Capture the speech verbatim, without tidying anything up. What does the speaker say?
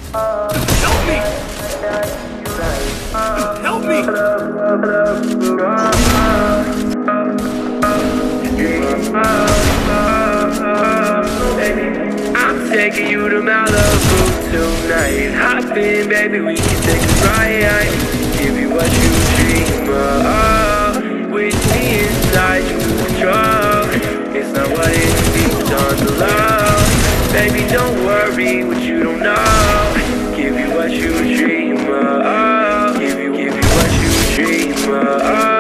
Help me! Help me! I'm taking you to Malibu tonight. Hop in, baby, we can take a ride. Give you what you dream of. With me inside, you lose control. It's not what it seems on the low. Baby, don't worry what you don't know. Give you what you dream of. Give you, give you what you dream of.